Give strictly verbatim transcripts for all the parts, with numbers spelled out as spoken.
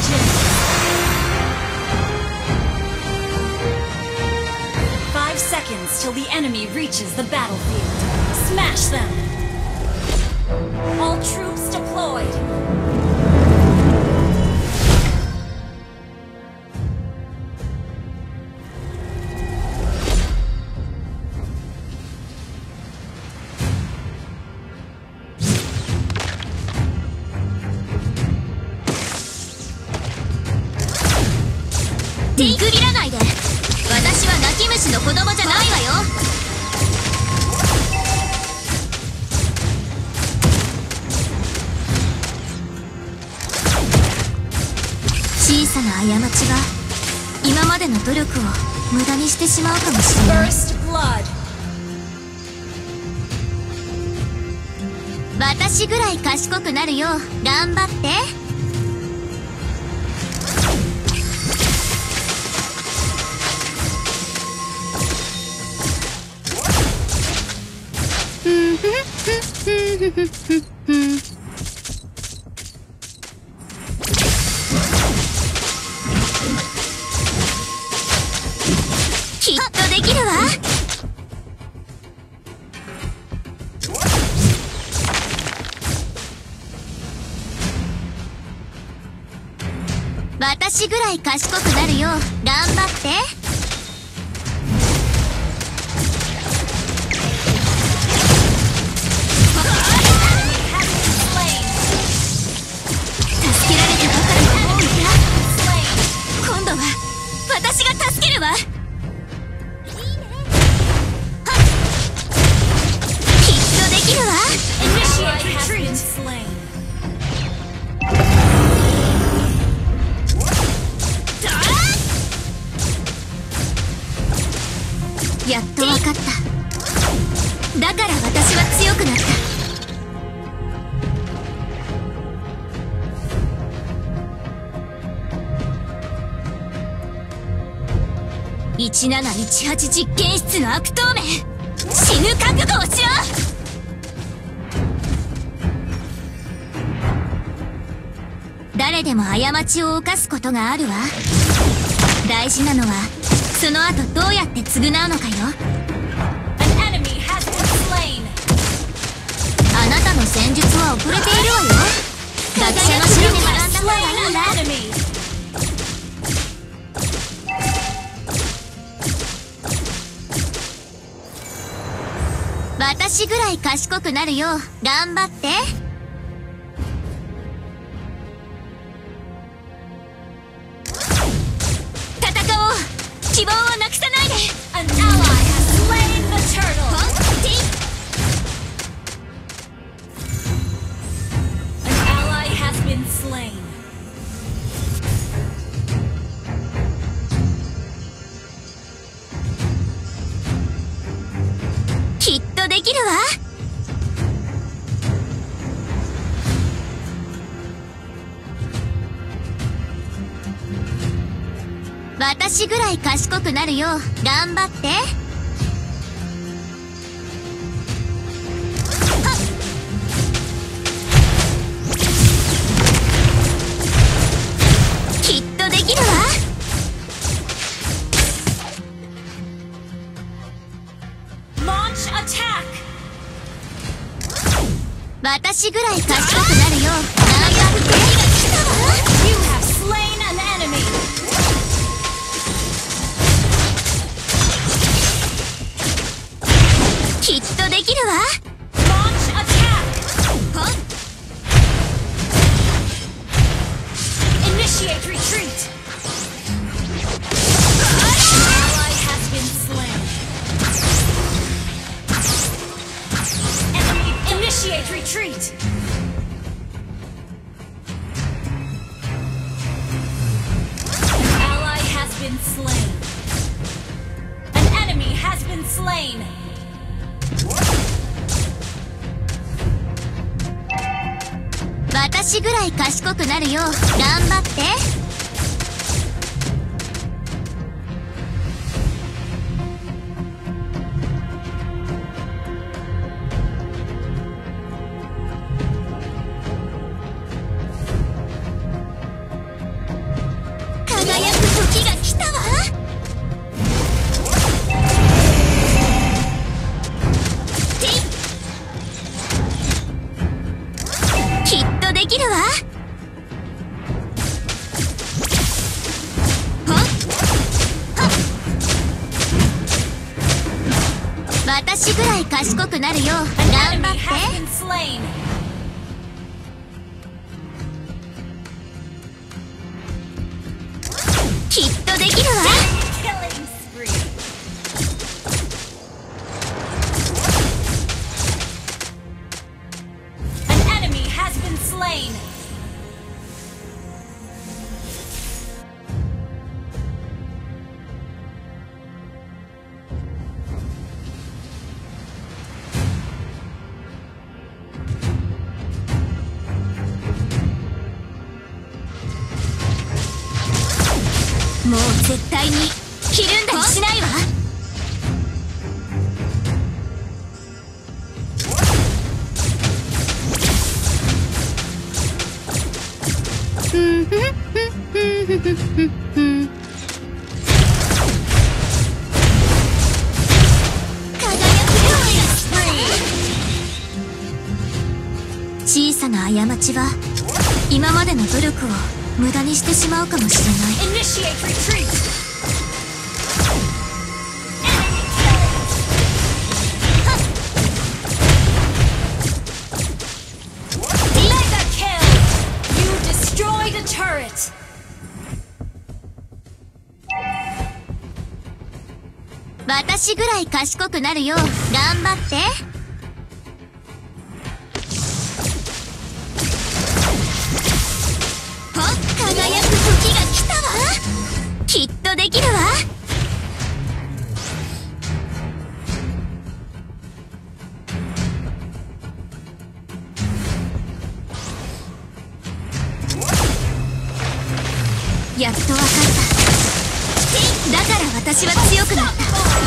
Five seconds till the enemy reaches the battlefield. Smash them! All troops deployed! 見くびらないで。私は泣き虫の子供じゃないわよ。小さな過ちが今までの努力を無駄にしてしまうかもしれない。 First blood. 私ぐらい賢くなるよう頑張って。きっとできるわ。私ぐらい賢くなるよう頑張って。私が助けるわ。きっとできるわ。やっと分かった。だから私は強くなった。いちなないちはち実験室の悪党め、死ぬ覚悟をしろ。誰でも過ちを犯すことがあるわ。大事なのはその後どうやって償うのかよ。あなたの戦術は遅れているわよ。学者の城で学んだ方がいいんだ。私ぐらい賢くなるよう頑張って。戦おう。希望をなくさないで。 An ally has slain the turtle. An ally has been slain. きっとできるわ。私ぐらい賢くなるよう頑張って。きっとできるわ。 Launch attack. 私ぐらい賢くなるよう頑張って。 You have slain an enemy. きっとできるわ。 Launch attack. Initiate retreat. An ally has been slain. Enemy initiate retreat. An ally has been slain. An enemy has been slain. 私ぐらい賢くなるよう頑張って。 私ぐらい賢くなるよ。頑張って。きっとできるわ。もう絶対にひるんだりしないわ。ふんふんふんふんふんふんふん。輝くよ。小さな過ちは今までの努力を無駄にしてしまうかもしれない。私ぐらい賢くなるよ。頑張って。輝く時が来たわ。きっとできるわ。やっとわかった。だから私は強くなった。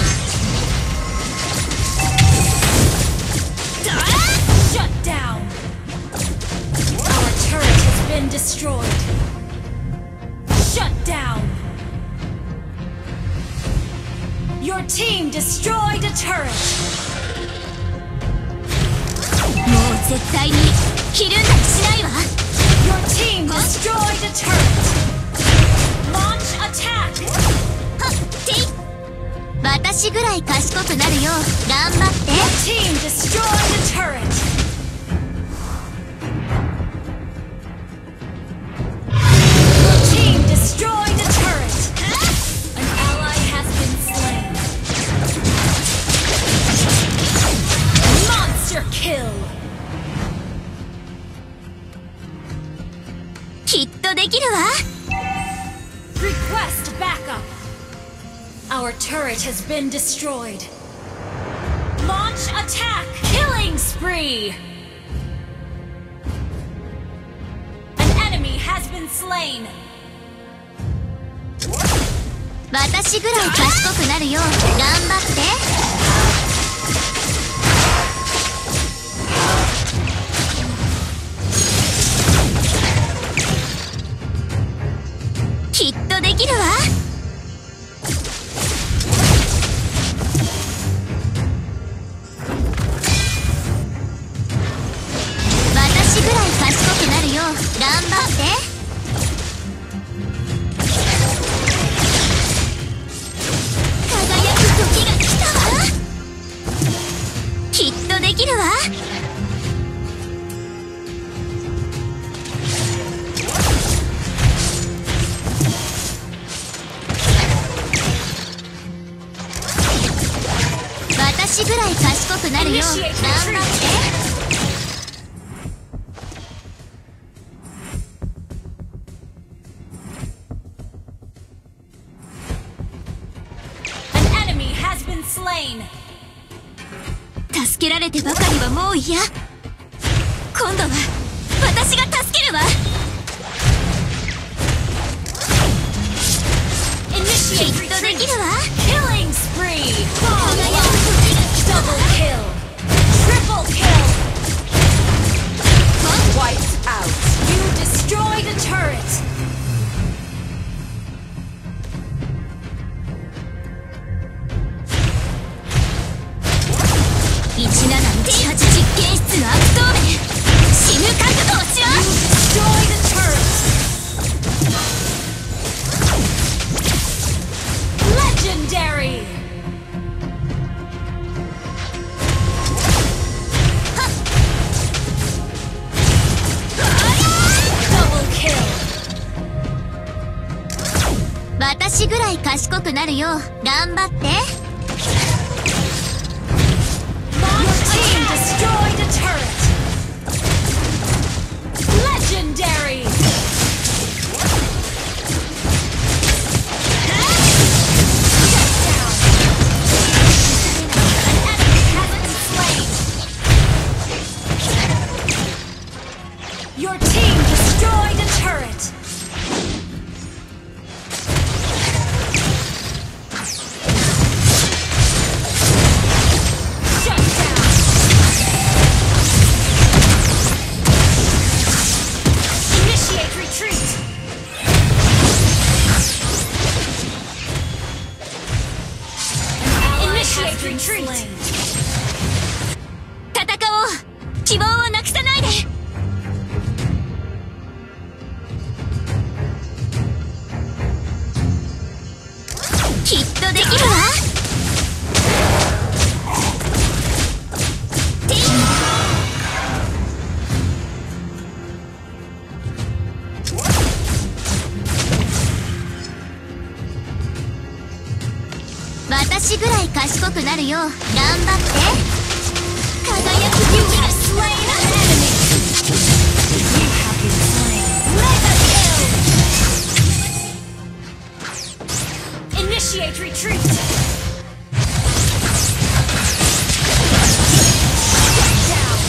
Shut down. Our turret has been destroyed. Shut down. Your team destroyed a turret. もう絶対にひるんだりしないわ。 Your team destroyed a turret. Launch attack. 私ぐらい賢くなるよ。頑張って。 Your team destroyed a turret. Your team destroyed a turret. An ally has been slain. Monster kill. きっとできるわ。 Request backup. Our turret has been destroyed. Launch attack! Killing spree! An enemy has been slain. 私ぐらい賢くなるよ。頑張って。きっとできるわ。私ぐらい賢くなるよ。頑張って。輝く時が来たわ。きっとできるわ。私ぐらい賢くなるよ。頑張って。助けられてばかりはもう嫌。今度は私が助けるわ。きっとできるわ。 Killing spree. Double kill. Triple kill. Wiped out. You destroyed a turret. いちなないちはち実験室の悪党め、死ぬ覚悟をしろ。 You destroyed a turret. Legendary. 賢くなるよう頑張って。 Team destroyed a turret. Legendary. Your team destroyed a turret! Shut down! Initiate retreat! Initiate retreat! 戦おう。希望をなくさないで。きっとできるわ。私ぐらい賢くなるよう頑張って。輝く You have slain an enemy! You have been slain! Mega kill! Initiate retreat! Get down!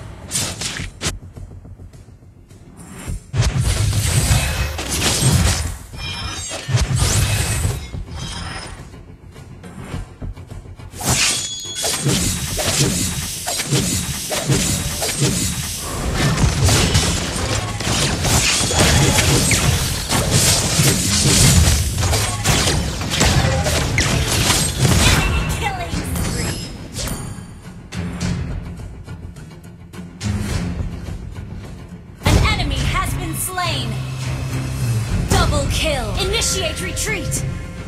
Slain! Double kill! Initiate retreat!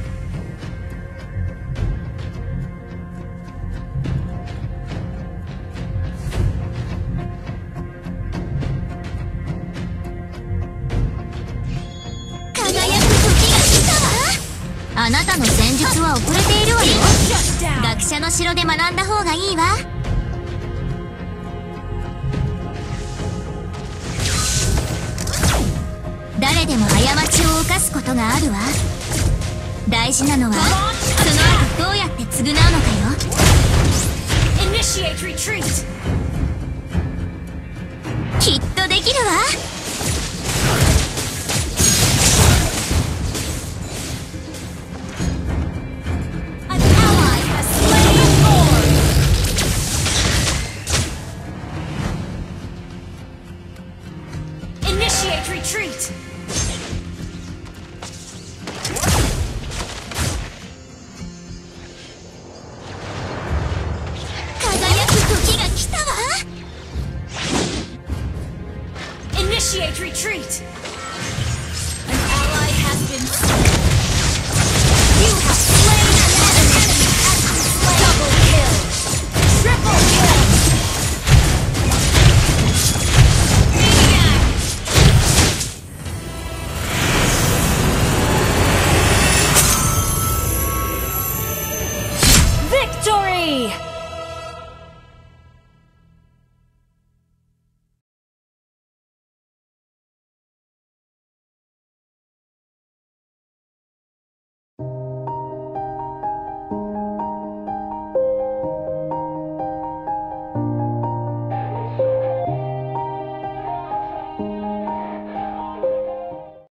輝く時が来たわ。あなたの戦術は遅れているわよ。学者の城で学んだ方がいいわ。誰でも過ちを犯すことがあるわ。大事なのはその後どうやって償うのかよ。 Initiate retreat! きっとできるわ。 An ally has slain a lord! Initiate retreat! Initiate retreat! An ally has been slain. You have slain an enemy! Has been slain. Double kill! Triple kill! Maniac! Victory!